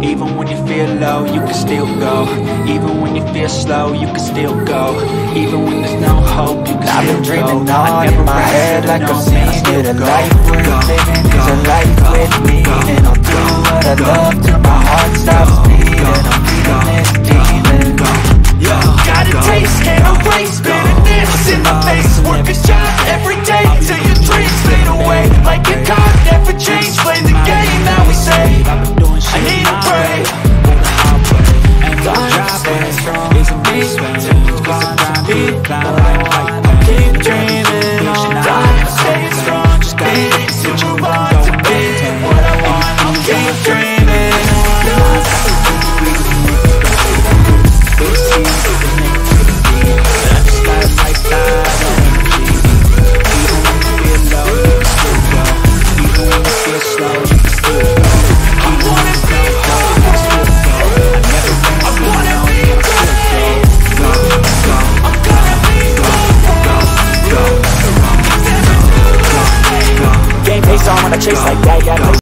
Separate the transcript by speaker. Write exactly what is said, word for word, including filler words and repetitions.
Speaker 1: Even when you feel low, you can still go. Even when you feel slow, you can still go. Even when there's no hope, you can I've still go. I've been dreaming on in my head like I'm seeing it. A life worth living is a life with me. And I'll do what I love till my heart stops beating. I'm feeling this demon. Got a taste, can't erase bitterness in my face. Work a job every day till your dreams fade away. Like a card, never change. Play the game that we say. I need a break. Keep dreaming on, I'm staying strong. Just need to move on to be what I want. I'll keep dreaming on. I just got a life that energy. Even when you feel low, you can still go. Even when you feel slow, you can still go. I wanna be home. I never been I wanna be great. Go, go, I'm gonna be go, go, go, go, go. Game face on when I chase like that, yeah.